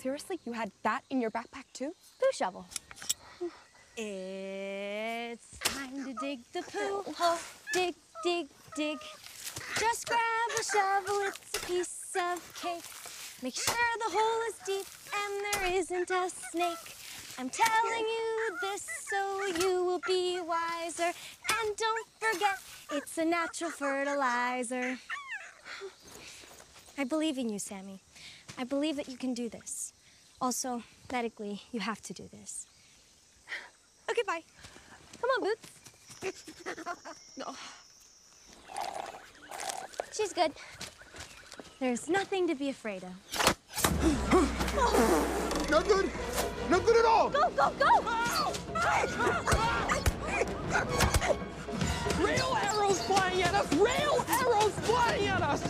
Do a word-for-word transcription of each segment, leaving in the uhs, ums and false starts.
Seriously? You had that in your backpack too? Poo shovel. It's time to dig the poo hole. Dig, dig, dig. Just grab a shovel, it's a piece of cake. Make sure the hole is deep and there isn't a snake. I'm telling you this so you will be wiser. And don't forget, it's a natural fertilizer. I believe in you, Sammy. I believe that you can do this. Also, medically, you have to do this. Okay, bye. Come on, Boots. No. She's good. There's nothing to be afraid of. Not good. Not good at all. Go, go, go! Real arrows flying at us! Real arrows flying at us!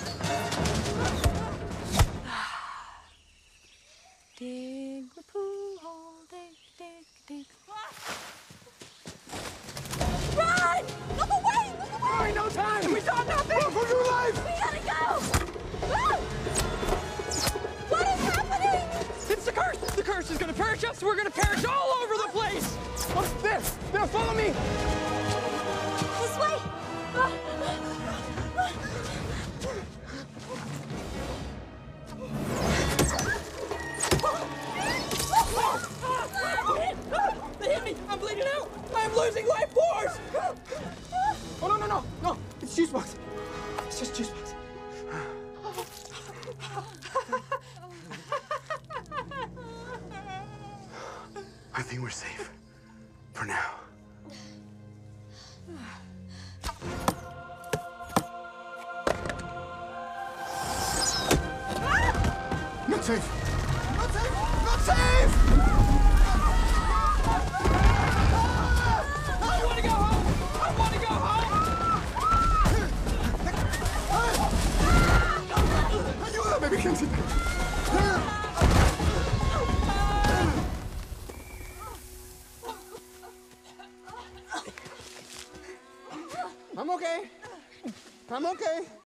Dig the poo hole, dig, dig, dig. Run! Look away! Look away! Hurry, no time! We saw nothing! Run for your life! We gotta go! Ah! What is happening? It's the curse! The curse is gonna perish us! We're gonna perish all over the place! What's this? There, follow me! This way! Ah! They hit me! I'm bleeding out! I'm losing life force! Oh, no, no, no, no. It's juice box. It's just juice box. I think we're safe. For now. Not safe! Not safe! Not safe! I want to go home! I want to go home! Ayuda, baby Kenzie! I'm okay. I'm okay.